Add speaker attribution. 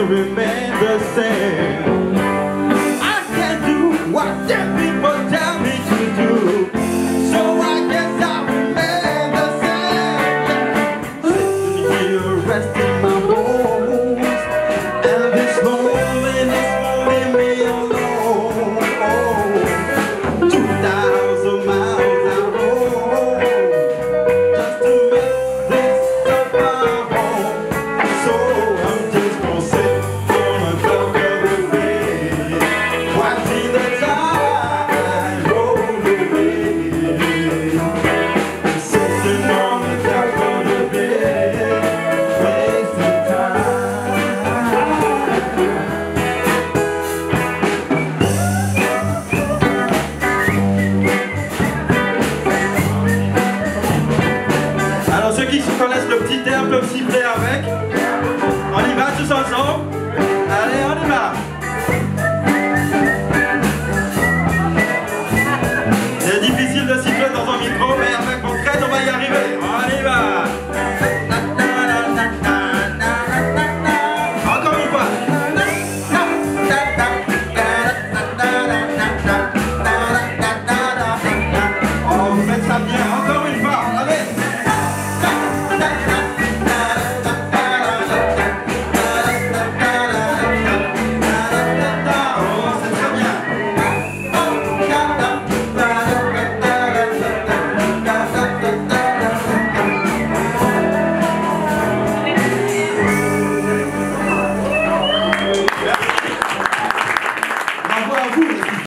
Speaker 1: remain the same. I can't do what them people tell me to do, so I guess I'll remain the same. Sitting here resting my bones, and this loneliness won't leave me alone. 2,000 miles I roam just to make this my home. So I'm just gonna sit on a dock of the bay, watching the tide roll away. Sitting on the dock of the bay, wasting time. Alors ceux qui connaissent le petit air peuvent siffler avec. On y va tous ensemble. Allez, on y va. C'est difficile de siffler dans un micro, mais avec mon crête, on va y arriver. On y va. Encore une fois. Oh, vous faites ça bien. Encore une fois. Allez. Bravo à vous.